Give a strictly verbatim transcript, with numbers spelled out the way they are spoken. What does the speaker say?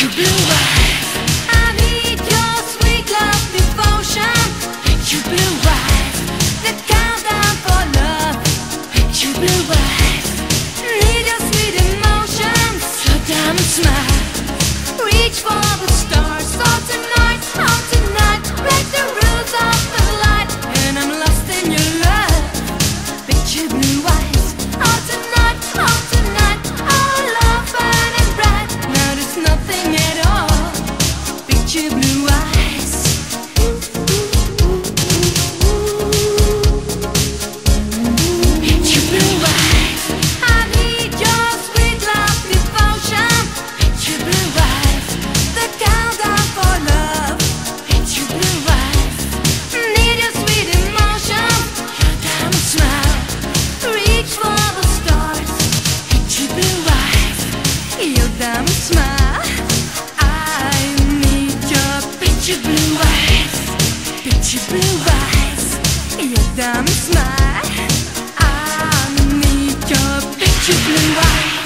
picture blue eyes. I need your sweet love devotion. Picture blue eyes. The countdown for love. Picture blue eyes. Need your sweet emotions. Your diamond smile. Reach for the stars. Oh tonight, oh tonight. Break the rules of the light. And I'm lost in your love. Picture blue eyes. Oh tonight, oh tonight. Oh love burning bright. Now there's nothing at all. Picture blue eyes. Picture blue eyes. I need your sweet love devotion. Picture blue eyes. The countdown for love. Picture blue eyes. Need your sweet emotion. Your diamond smile. Reach for the stars. Picture blue eyes. Your diamond smile. I need your picture blue eyes. Picture blue eyes. Your diamond smile. I need your picture blue eyes.